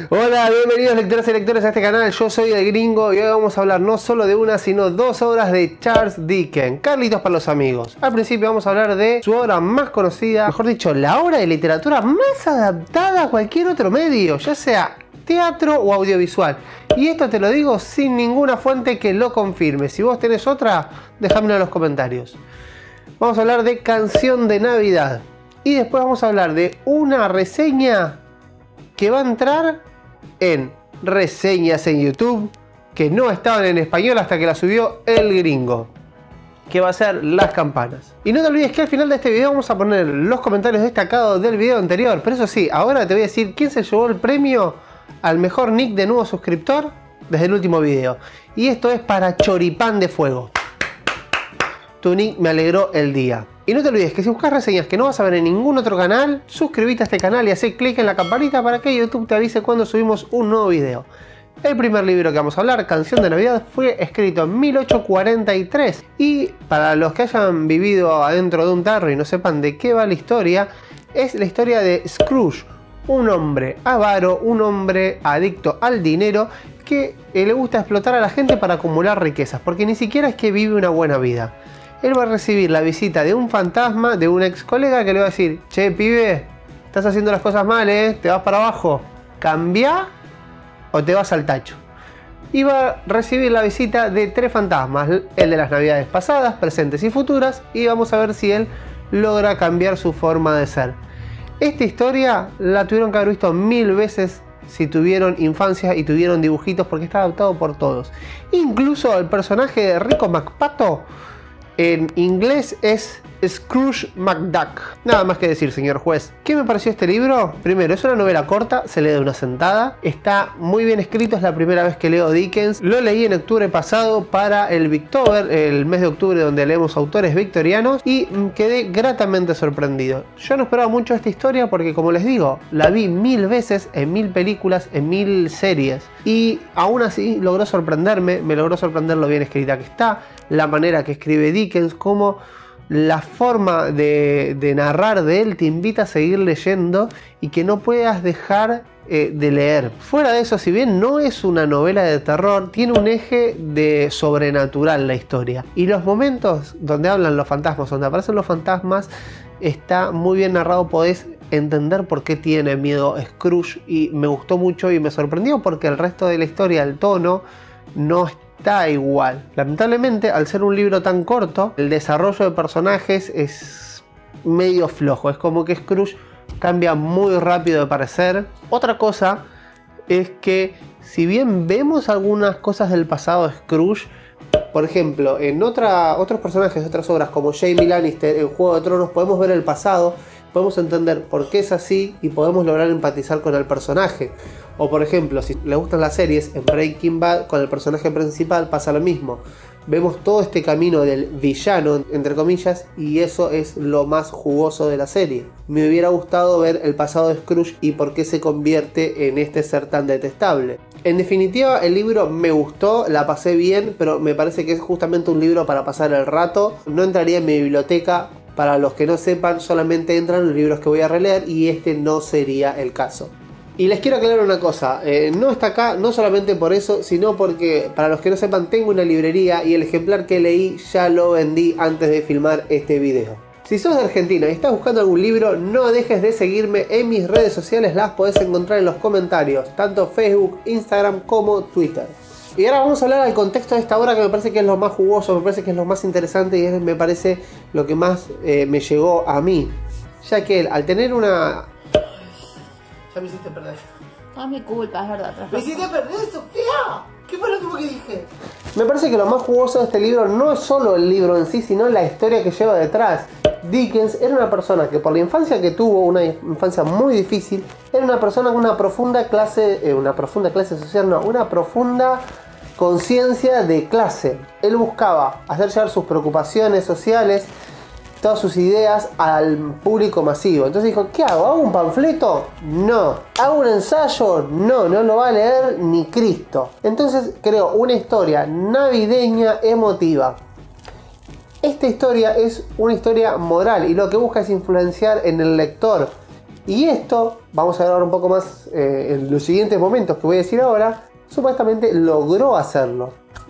Hola, bienvenidos lectores y lectores a este canal. Yo soy el Gringo y hoy vamos a hablar no solo de una, sino dos obras de Charles Dickens, Carlitos para los amigos. Al principio vamos a hablar de su obra más conocida, mejor dicho, la obra de literatura más adaptada a cualquier otro medio, ya sea teatro o audiovisual. Y esto te lo digo sin ninguna fuente que lo confirme. Si vos tenés otra, déjamelo en los comentarios. Vamos a hablar de Canción de Navidad. Y después vamos a hablar de una reseña que va a entrar en reseñas en YouTube que no estaban en español hasta que la subió el Gringo, que va a ser Las Campanas. Y no te olvides que al final de este video vamos a poner los comentarios destacados del video anterior. Pero eso sí, ahora te voy a decir quién se llevó el premio al mejor nick de nuevo suscriptor desde el último video. Y esto es para Choripán de Fuego. Tu nick me alegró el día. Y no te olvides que si buscas reseñas que no vas a ver en ningún otro canal, suscríbete a este canal y haz clic en la campanita para que YouTube te avise cuando subimos un nuevo video. El primer libro que vamos a hablar, Canción de Navidad, fue escrito en 1843. Y para los que hayan vivido adentro de un tarro y no sepan de qué va la historia, es la historia de Scrooge, un hombre avaro, un hombre adicto al dinero que le gusta explotar a la gente para acumular riquezas, porque ni siquiera es que vive una buena vida. Él va a recibir la visita de un fantasma, de un ex colega que le va a decir: che, pibe, estás haciendo las cosas mal, te vas para abajo, cambia o te vas al tacho. Y va a recibir la visita de tres fantasmas, el de las navidades pasadas, presentes y futuras, y vamos a ver si él logra cambiar su forma de ser. Esta historia la tuvieron que haber visto 1000 veces si tuvieron infancia y tuvieron dibujitos, porque está adaptado por todos. Incluso el personaje de Rico McPato en inglés es Scrooge McDuck. Nada más que decir, señor juez. ¿Qué me pareció este libro? Primero, es una novela corta, se lee de una sentada. Está muy bien escrito, es la primera vez que leo Dickens. Lo leí en octubre pasado para el Victober, el mes de octubre donde leemos autores victorianos, y quedé gratamente sorprendido. Yo no esperaba mucho esta historia porque, como les digo, la vi 1000 veces, en 1000 películas, en 1000 series. Y aún así logró sorprenderme, me logró sorprender lo bien escrita que está, la manera que escribe Dickens, como la forma de narrar de él te invita a seguir leyendo y que no puedas dejar de leer. Fuera de eso, si bien no es una novela de terror, tiene un eje de sobrenatural la historia. Y los momentos donde hablan los fantasmas, donde aparecen los fantasmas, está muy bien narrado, podés entender por qué tiene miedo Scrooge, y me gustó mucho y me sorprendió porque el resto de la historia, el tono, no está igual. Lamentablemente, al ser un libro tan corto, el desarrollo de personajes es medio flojo. Es como que Scrooge cambia muy rápido de parecer. Otra cosa es que, si bien vemos algunas cosas del pasado de Scrooge, por ejemplo, en otros personajes de otras obras como Jaime Lannister en Juego de Tronos, podemos ver el pasado, podemos entender por qué es así y podemos lograr empatizar con el personaje. O por ejemplo, si les gustan las series, en Breaking Bad con el personaje principal pasa lo mismo. Vemos todo este camino del villano, entre comillas, y eso es lo más jugoso de la serie. Me hubiera gustado ver el pasado de Scrooge y por qué se convierte en este ser tan detestable. En definitiva, el libro me gustó, la pasé bien, pero me parece que es justamente un libro para pasar el rato. No entraría en mi biblioteca. Para los que no sepan, solamente entran los libros que voy a releer y este no sería el caso. Y les quiero aclarar una cosa, no está acá no solamente por eso, sino porque, para los que no sepan, tengo una librería y el ejemplar que leí ya lo vendí antes de filmar este video. Si sos de Argentina y estás buscando algún libro, no dejes de seguirme en mis redes sociales, las podés encontrar en los comentarios, tanto Facebook, Instagram como Twitter. Y ahora vamos a hablar del contexto de esta obra, que me parece que es lo más jugoso, me parece que es lo más interesante y me parece lo que más me llegó a mí. Ya que él, al tener una... Ya me hiciste perder. No es mi culpa, es verdad. ¡Me hiciste perder, Sofía! ¿Qué fue lo último que dije? Me parece que lo más jugoso de este libro no es solo el libro en sí, sino la historia que lleva detrás. Dickens era una persona que, por la infancia que tuvo, una infancia muy difícil, era una persona con una profunda conciencia de clase. Él buscaba hacer llegar sus preocupaciones sociales, todas sus ideas al público masivo. Entonces dijo, ¿qué hago? ¿Hago un panfleto? No. ¿Hago un ensayo? No, no lo va a leer ni Cristo. Entonces creó una historia navideña emotiva. Esta historia es una historia moral y lo que busca es influenciar en el lector Y esto, vamos a ver ahora un poco más en los siguientes momentos que voy a decir ahora, supuestamente logró hacerlo.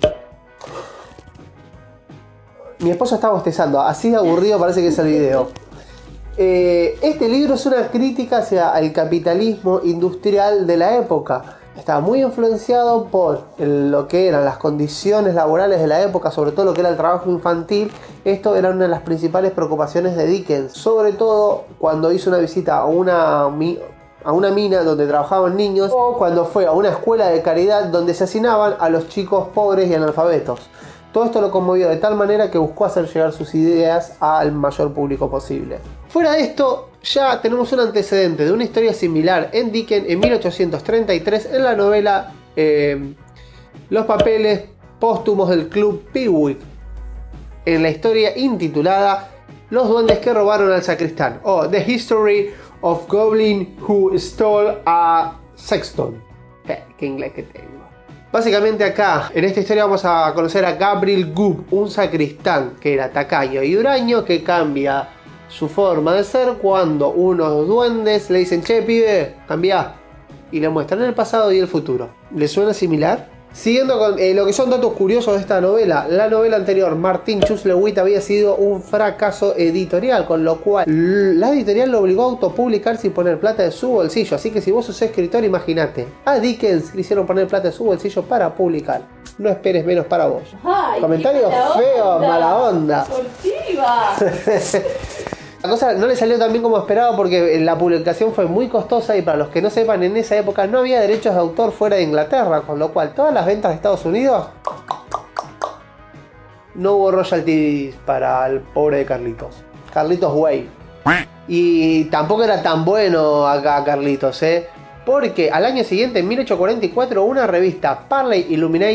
Mi esposo está bostezando, así de aburrido parece que es el video. Este libro es una crítica hacia el capitalismo industrial de la época. Estaba muy influenciado por lo que eran las condiciones laborales de la época, sobre todo lo que era el trabajo infantil. Esto era una de las principales preocupaciones de Dickens, sobre todo cuando hizo una visita a una mina donde trabajaban niños, o cuando fue a una escuela de caridad donde se hacinaban a los chicos pobres y analfabetos. Todo esto lo conmovió de tal manera que buscó hacer llegar sus ideas al mayor público posible. Fuera de esto, ya tenemos un antecedente de una historia similar en Dickens en 1833 en la novela Los papeles póstumos del Club Pickwick, en la historia intitulada Los duendes que robaron al sacristán, o The History of Goblin Who Stole a Sexton. Qué inglés que tengo. Básicamente acá, en esta historia vamos a conocer a Gabriel Gubb, un sacristán que era tacaño y huraño, que cambia su forma de ser cuando unos duendes le dicen: che, pibe, cambia, y le muestran el pasado y el futuro. ¿Le suena similar? Siguiendo con lo que son datos curiosos de esta novela, la novela anterior, Martin Chuzzlewit, había sido un fracaso editorial, con lo cual la editorial lo obligó a autopublicarse y poner plata de su bolsillo. Así que si vos sos escritor, imagínate, a Dickens le hicieron poner plata de su bolsillo para publicar. No esperes menos para vos. Ay, Comentario feo, mala onda. Sortiva. La cosa no le salió tan bien como esperaba porque la publicación fue muy costosa, y para los que no sepan, en esa época no había derechos de autor fuera de Inglaterra, con lo cual todas las ventas de Estados Unidos no hubo royalties para el pobre de Carlitos. Carlitos Way. Y tampoco era tan bueno acá Carlitos, porque al año siguiente, en 1844, una revista, Parley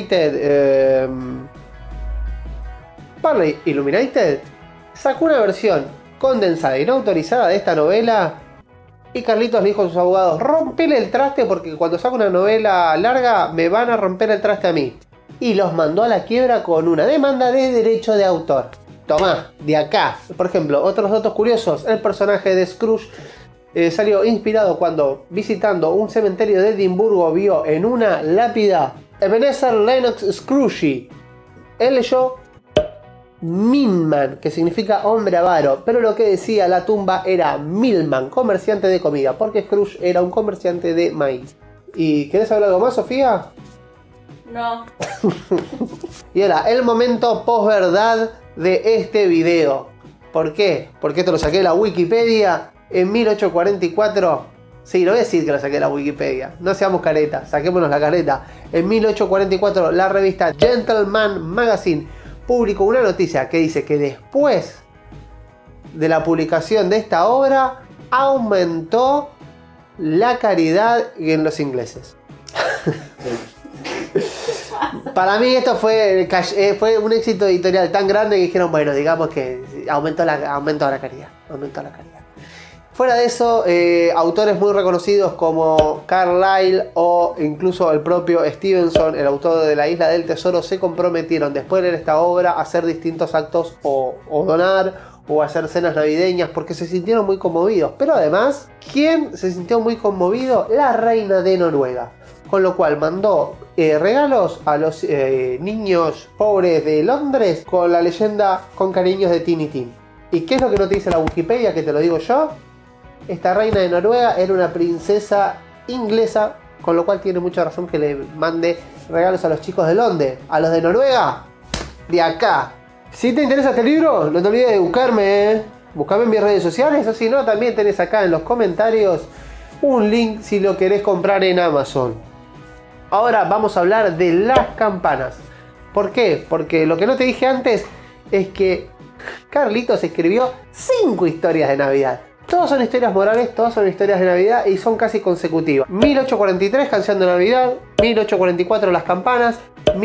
Illuminated, sacó una versión condensada y no autorizada de esta novela, y Carlitos le dijo a sus abogados: rompele el traste, porque cuando saco una novela larga me van a romper el traste a mí. Y los mandó a la quiebra con una demanda de derecho de autor. Tomá, de acá. Por ejemplo, otros datos curiosos: el personaje de Scrooge salió inspirado cuando, visitando un cementerio de Edimburgo, vio en una lápida Ebenezer Lennox Scrooge. Él leyó Milman, que significa hombre avaro, pero lo que decía la tumba era Milman, comerciante de comida, porque Scrooge era un comerciante de maíz. ¿Y querés hablar algo más, Sofía? No. Y ahora, el momento posverdad de este video. ¿Por qué? Porque esto lo saqué de la Wikipedia en 1844. Sí, lo voy a decir que lo saqué de la Wikipedia. No seamos caretas, saquémonos la careta. En 1844, la revista Gentleman Magazine publicó una noticia que dice que después de la publicación de esta obra aumentó la caridad en los ingleses. Para mí esto fue un éxito editorial tan grande que dijeron: bueno, digamos que aumentó la caridad. Fuera de eso, autores muy reconocidos como Carlyle o incluso el propio Stevenson, el autor de La Isla del Tesoro, se comprometieron después de leer esta obra a hacer distintos actos o donar o hacer cenas navideñas, porque se sintieron muy conmovidos. Pero además, ¿quién se sintió muy conmovido? La reina de Noruega. Con lo cual mandó regalos a los niños pobres de Londres con la leyenda "con cariños de Tiny Tim". ¿Y qué es lo que no te dice la Wikipedia, que te lo digo yo? Esta reina de Noruega era una princesa inglesa, con lo cual tiene mucha razón que le mande regalos a los chicos de Londres. A los de Noruega, de acá. Si te interesa este libro, no te olvides de buscarme, Buscame en mis redes sociales, o si no, también tenés acá en los comentarios un link si lo querés comprar en Amazon. Ahora vamos a hablar de las campanas. ¿Por qué? Porque lo que no te dije antes es que Carlitos escribió 5 historias de Navidad. Todas son historias morales, todas son historias de Navidad y son casi consecutivas. 1843, Canción de Navidad. 1844, Las Campanas.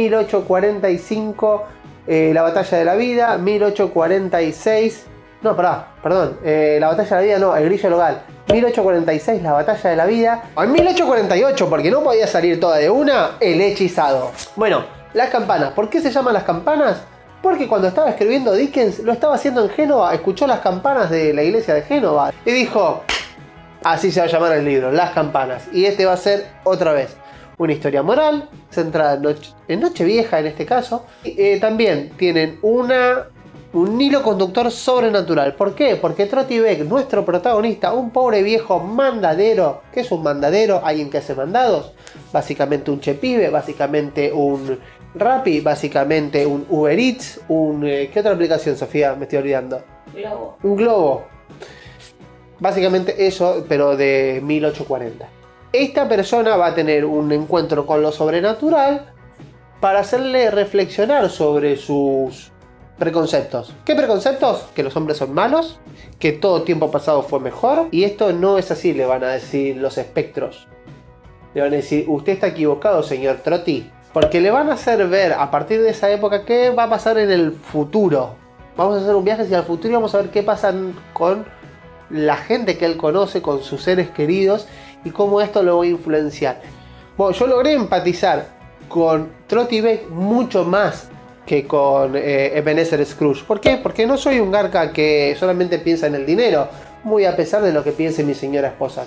1845, La Batalla de la Vida. 1846... No, perdón. La Batalla de la Vida no, El Grillo del Hogar. 1846, La Batalla de la Vida. En 1848, porque no podía salir toda de una, El Hechizado. Bueno, Las Campanas. ¿Por qué se llaman Las Campanas? Porque cuando estaba escribiendo Dickens, lo estaba haciendo en Génova, escuchó las campanas de la iglesia de Génova y dijo: Así se va a llamar el libro, Las Campanas. Y este va a ser otra vez una historia moral, centrada en Nochevieja en este caso. También tienen un hilo conductor sobrenatural. ¿Por qué? Porque Troti Beck, nuestro protagonista, un pobre viejo mandadero. ¿Qué es un mandadero? Alguien que hace mandados. Básicamente un chepibe, básicamente un Rappi, básicamente un Uber Eats, ¿qué otra aplicación, Sofía? Me estoy olvidando. Globo. Un globo. Básicamente eso, pero de 1840. Esta persona va a tener un encuentro con lo sobrenatural para hacerle reflexionar sobre sus preconceptos. ¿Qué preconceptos? Que los hombres son malos, que todo tiempo pasado fue mejor, y esto no es así, le van a decir los espectros. Le van a decir, usted está equivocado, señor Troti, porque le van a hacer ver a partir de esa época qué va a pasar en el futuro. Vamos a hacer un viaje hacia el futuro y vamos a ver qué pasa con la gente que él conoce, con sus seres queridos, y cómo esto lo va a influenciar. Bueno, yo logré empatizar con Troti Beck mucho más que con Ebenezer Scrooge. ¿Por qué? Porque no soy un garca que solamente piensa en el dinero, muy a pesar de lo que piense mi señora esposa.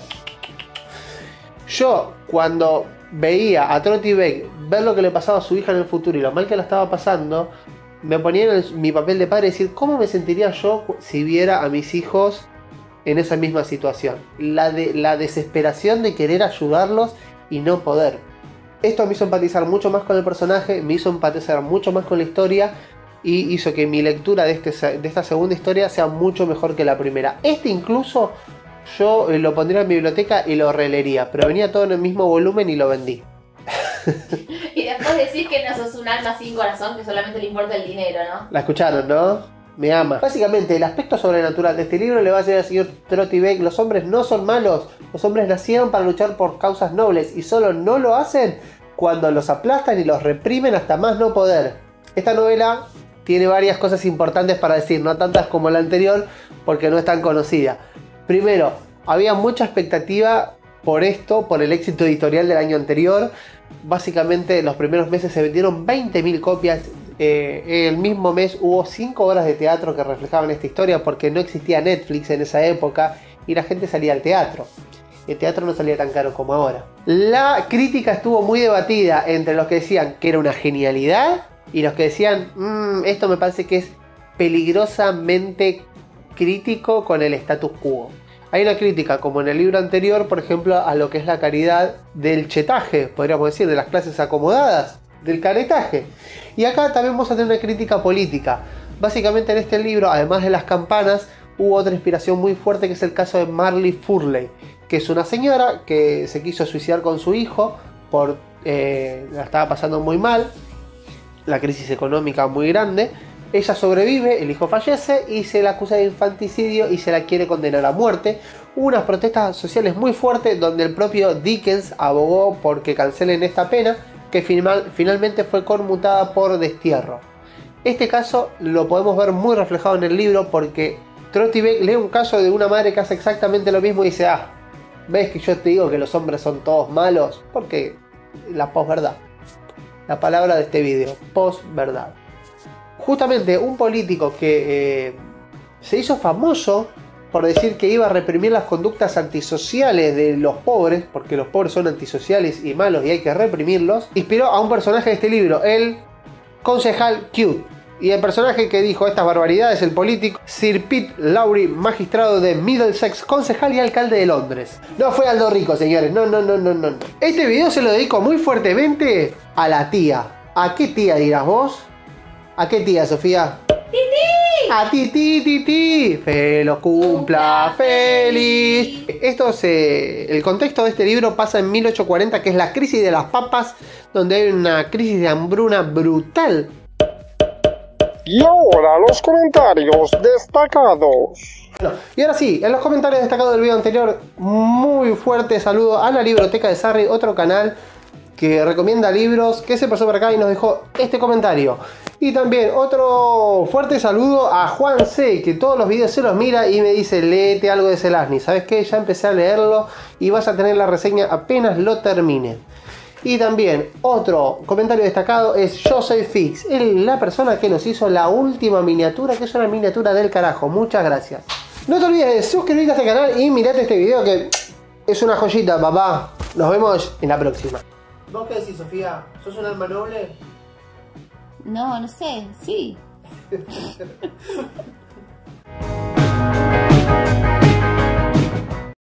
Yo, cuando veía a Troti Beck ver lo que le pasaba a su hija en el futuro y lo mal que la estaba pasando, me ponía en mi papel de padre y decir, ¿cómo me sentiría yo si viera a mis hijos en esa misma situación? La desesperación de querer ayudarlos y no poder. Esto me hizo empatizar mucho más con el personaje, me hizo empatizar mucho más con la historia y hizo que mi lectura de esta segunda historia sea mucho mejor que la primera. Incluso yo lo pondría en mi biblioteca y lo releería, pero venía todo en el mismo volumen y lo vendí. Y después decís que no sos un alma sin corazón, que solamente le importa el dinero, ¿no? La escucharon, ¿no? Me ama. Básicamente, el aspecto sobrenatural de este libro le va a decir al señor Troti Beck: los hombres no son malos, los hombres nacieron para luchar por causas nobles y solo no lo hacen cuando los aplastan y los reprimen hasta más no poder. Esta novela tiene varias cosas importantes para decir, no tantas como la anterior, porque no es tan conocida. Primero, había mucha expectativa por esto, por el éxito editorial del año anterior. Básicamente, los primeros meses se vendieron 20.000 copias. El mismo mes hubo 5 horas de teatro que reflejaban esta historia, porque no existía Netflix en esa época y la gente salía al teatro. El teatro no salía tan caro como ahora. La crítica estuvo muy debatida entre los que decían que era una genialidad y los que decían, esto me parece que es peligrosamente crítico con el status quo. Hay una crítica, como en el libro anterior, por ejemplo, a lo que es la caridad del chetaje, podríamos decir, de las clases acomodadas, del caretaje. Y acá también vamos a tener una crítica política. Básicamente en este libro, además de las campanas, hubo otra inspiración muy fuerte, que es el caso de Marley Furley, que es una señora que se quiso suicidar con su hijo, la estaba pasando muy mal, la crisis económica muy grande. Ella sobrevive, el hijo fallece y se la acusa de infanticidio y se la quiere condenar a muerte. Hubo unas protestas sociales muy fuertes donde el propio Dickens abogó por que cancelen esta pena, que finalmente fue conmutada por destierro. Este caso lo podemos ver muy reflejado en el libro, porque Troti Beck lee un caso de una madre que hace exactamente lo mismo y dice, ¿ves que yo te digo que los hombres son todos malos? Porque la posverdad. La palabra de este video, posverdad. Justamente un político que se hizo famoso por decir que iba a reprimir las conductas antisociales de los pobres, porque los pobres son antisociales y malos y hay que reprimirlos, inspiró a un personaje de este libro, el concejal Cute. Y el personaje que dijo estas barbaridades, el político Sir Pitt Lawrie, magistrado de Middlesex, concejal y alcalde de Londres. No fue Aldo Rico, señores, no. Este video se lo dedico muy fuertemente a la tía. ¿A qué tía dirás vos? ¿A qué tía, Sofía? ¡Titi! A Titi. ¡Felo cumpla feliz! El contexto de este libro pasa en 1840, que es la crisis de las papas, donde hay una crisis de hambruna brutal. Y ahora los comentarios destacados. Bueno, y ahora sí, en los comentarios destacados del video anterior, muy fuerte saludo a la Libroteca de Sarri, otro canal que recomienda libros, que se pasó por acá y nos dejó este comentario. Y también otro fuerte saludo a Juan C, que todos los videos se los mira y me dice, léete algo de Zelazny. ¿Sabes qué? Ya empecé a leerlo y vas a tener la reseña apenas lo termine. Y también otro comentario destacado es Yo Soy Fix, la persona que nos hizo la última miniatura, que es una miniatura del carajo. Muchas gracias. No te olvides de suscribirte a este canal y mirate este video que es una joyita, papá. Nos vemos en la próxima. ¿Vos qué decís, Sofía? ¿Sos un alma noble? No, no sé, sí.